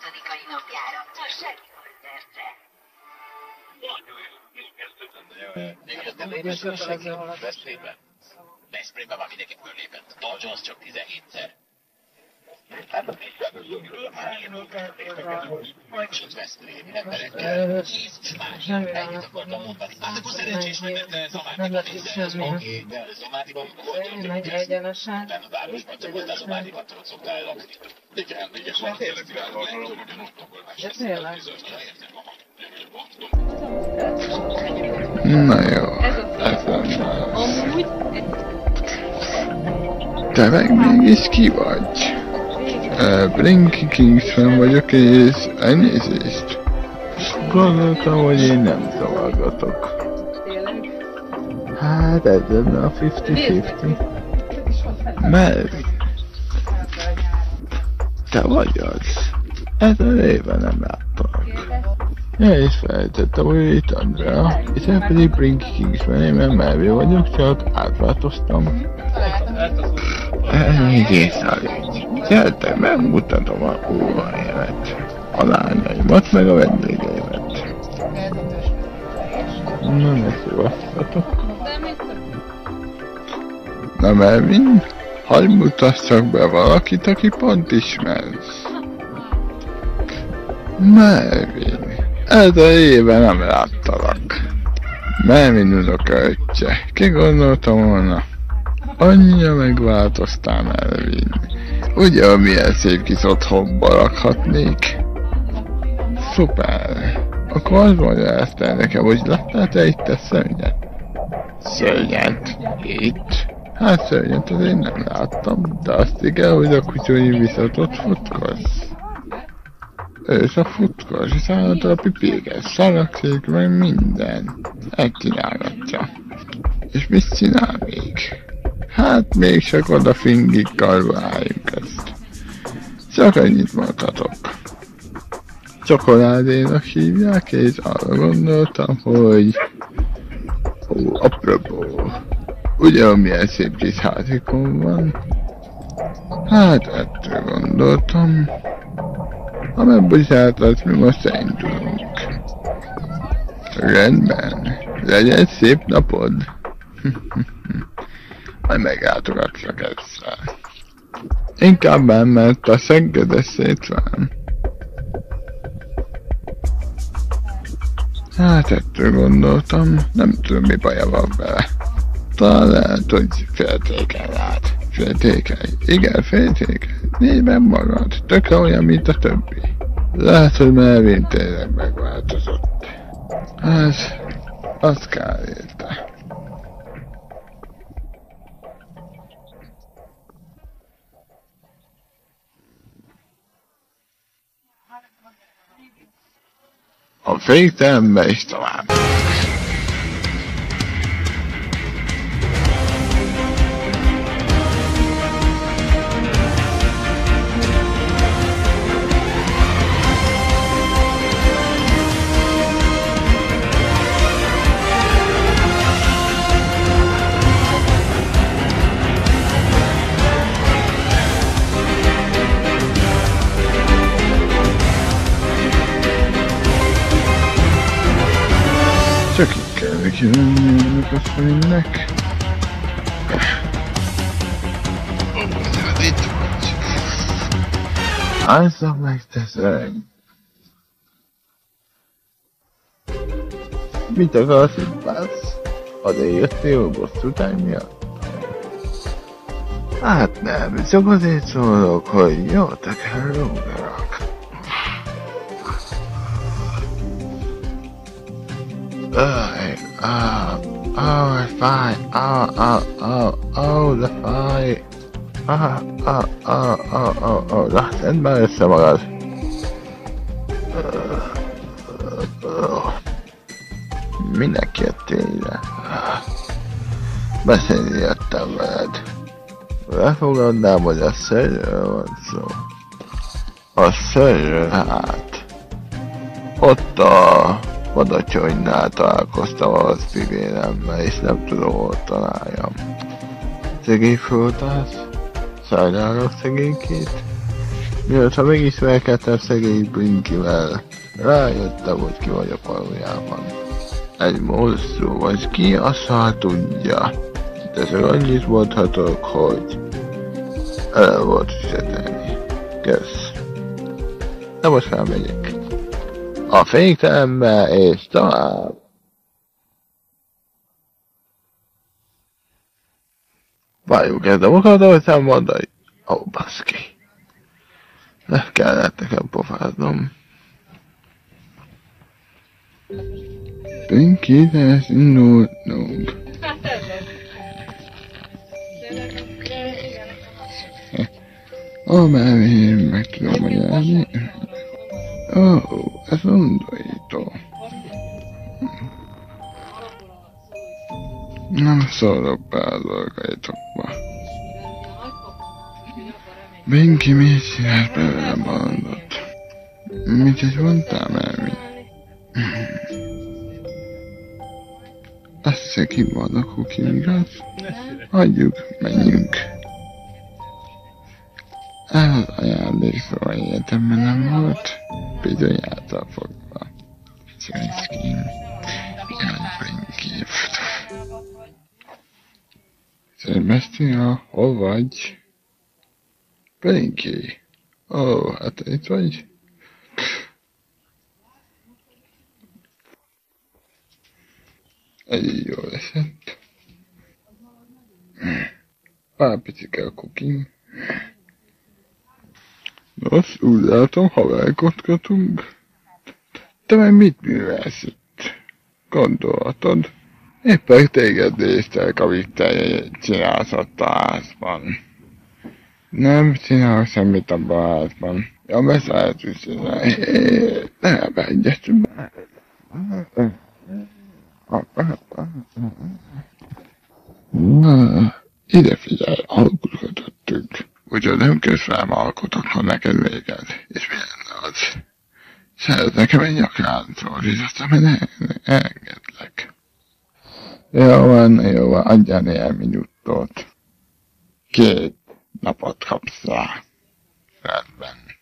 20-ai napjára. A segítőterce. Nem érdemes Veszprémben? Veszprémben már mindenki fölépett. Dow Jones csak 17-szer. És ott Veszprém emberekkel Jézus mágia. Ennyit akartam mondani. Hát akkor szerencsés vagy, mert Zamádiban nézzel. Oké, de Zamádiban volt. Megy egyenesen. Nem a városban, csak ott a Zamádiban tudod szoktál lakni. Igen, hát tényleg de tényleg. Na jó, ez van. Amúgy... Te meg mégis ki vagy? Blinky Kingsman vagyok, és elnézést. Gondoltam, hogy én nem zavargatok. Hát ez lenne a 50-50. Mert te vagy az. Ezen éve nem láttalak. Ja, és felejtettem, hogy itt Andrea, és én pedig Blinky Kingsman, én Melvin vagyok, csak átváltoztam. Egész a légy. Gyertek, megmutatom a óvahelyemet, a lányaimat, meg a vendégeimet. Na, ne szívasztatok. Na, Melvin, hadd mutassak be valakit, aki pont ismersz. Melvin, ez a éve nem láttalak. Melvin unokaöccse, ki gondoltam volna? Annyira megváltoztál, Melvin. Ugye, milyen szép kis otthonba lakhatnék? Szuper. Akkor azt magyaráztál nekem, hogy láttál te itt a szörnyet? Szörnyet? Itt? Hát szörnyet azért nem láttam, de azt igen, hogy a kutyói viszont ott futkoz. És a futkos, és általában a pipéket szarakszik, meg minden. Megcsinálgatja. És mit csinál még? Hát még csak oda fingikkal váljunk ezt. Csak annyit mondhatok. Csokoládénak hívják, és arra gondoltam, hogy... Ó, apropó. Ugye milyen szép kis házikom van? Hát ettől gondoltam. Ha megbocsátasz, mi most elindulunk. Rendben. Legyen szép napod. Majd meglátogatlak ezzel. Inkább elment a szeggedes szétván. Hát ettől gondoltam, nem tudom mi baja van vele. Talán lehet, hogy féltékeny lát. Féltékeny? Igen, féltékeny. Nézd magad, tökre olyan, mint a többi. Lehet, hogy Melvin tényleg megváltozott. Hát, azt kár érte. A fékterembe is tovább. Csak itt kell kijönni ennek a fénynek. Itt vagy. Állszak meg, te szegény. Mit akarsz itt, bász? Azért jöttél a bosszútány miatt? Hát nem, csak azért szólok, hogy jó, te kell lógarak. Fáj, de fáj. Szedd már össze magad. Minek jöttél ide? Beszélni jöttem veled. Lefogadnám, hogy a szörnyről van szó. A szörnyről hát. Ott a Badacsonynál találkoztam a szívéremmel, és nem tudom, hol találjam. Szegény föltász? Sajnálok szegénykét? Mióta megismerkedtem szegény Blinkivel, rájöttem, hogy ki vagyok valójában. Egy monsztrum, vagy ki, a szar tudja. De csak annyit mondhatok, hogy el volt fizetelni. Kösz. Na most felmegyek. A fékterembe és tovább. Várjuk ezt a munkadoltam mondani. Ó, baszki. Ne kellett nekem pofáznom. Pinkides indulnunk. Már én meg tudom magyarázni. Ez undorító. Nem szólok be a dolgaitokba. Binki, miért csinálsz belőle balandot? Mit is mondtál már mi? Azt hiszem, ki van a kukim, igaz? Hagyjuk, menjünk. Ez az ajándék szóval életemben nem volt. Bizony által fogva. Csajszkím. Jaj, Binki. Szermesztia, hol vagy? Blinky. Ó, hát itt vagy? Egy jól esett. Pár picike a kukim. Nos, úgy látom, haverkodgatunk. Te meg mit művelsz itt? Gondolhatod? Éppen téged néztek, amit te csinálsz ott a házban. Nem csinálok semmit abban a házban. Ja, beszállt vissza. Nem egyet. Na, ide figyelj, alkotgatottuk. Úgyhogy nem kösz velem alkotok, ha neked véged. És milyen az? Szeret nekem egy nyakláncot, és aztán meg engedlek. Jó van, adjál néhány minutot. 2 napot kapsz rá. Rendben.